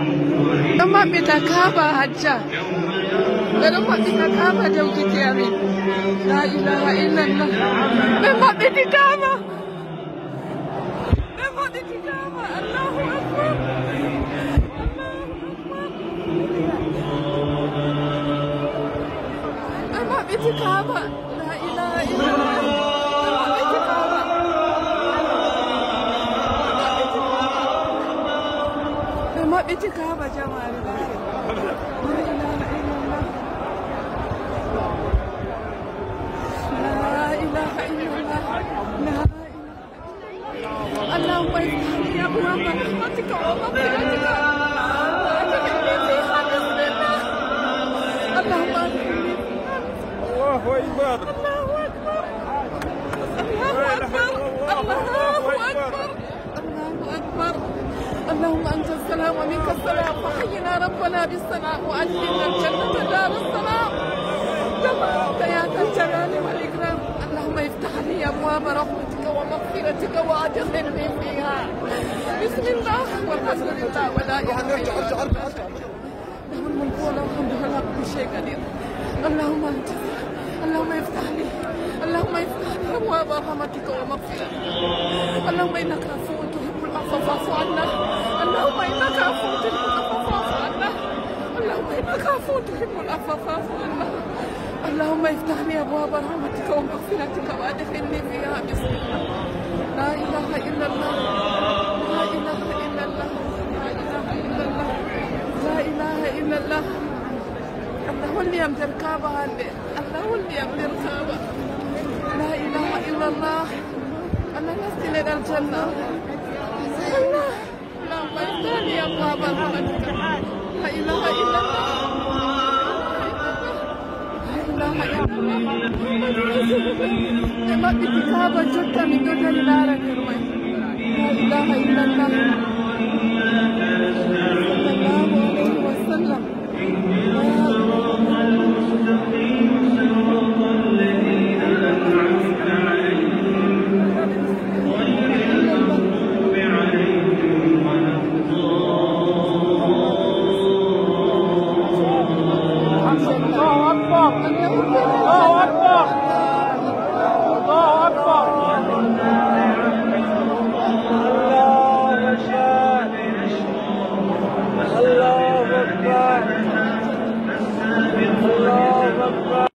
Amma bitakaba hajja. Amma bitakaba jawjiti amin. La ilaha illallah. Amma bitakaba. Amma bitakaba. Allahu akbar. Amma bitakaba. La ilaha illallah. Amma bitakaba. Amma bitakaba jama'a. اللهم افتح لي ابواب رحمتك ومغفرتك وادخلني فيها بسم الله. اللهم ادخلني فيها. الله اكبر. الله اكبر. الله اكبر. الله اكبر. الله اكبر. اللهم انت السلام ومنك السلام فحينا ربنا بالسلام وادخلنا الجنه دار السلام. تبارك يا ذا الجلال والاكرام. اللهم افتح لي ابواب رحمتك ومغفرتك وادخلني فيها. بسم الله والحمد لله ولا اله الا الله. له الملك وله الحمد ولا كل شيء قدير. اللهم انت اللهم افتح لي. اللهم افتح لي ابواب رحمتك ومغفرتك. اللهم انك عفو تحب العفو فاعف عنا. اللهم انك عفو تحب العفو فاعف عنا. اللهم انك عفو تحب العفو فاعف عنا. اللهم افتح لي ابواب رحمتك ومغفرتك وادخلني فيها بسم الله. لا اله الا الله. لا اله الا الله. لا اله الا الله. لا اله الا الله. الله ولي امدر كعبه الله ولي امدر كعبه. لا اله الا الله. انا نفسي الى الجنه. الله اللهم افتح لي ابواب رحمتك. لا اله الا الله. Emang bitikaba jutta min dota ni lara kirmai.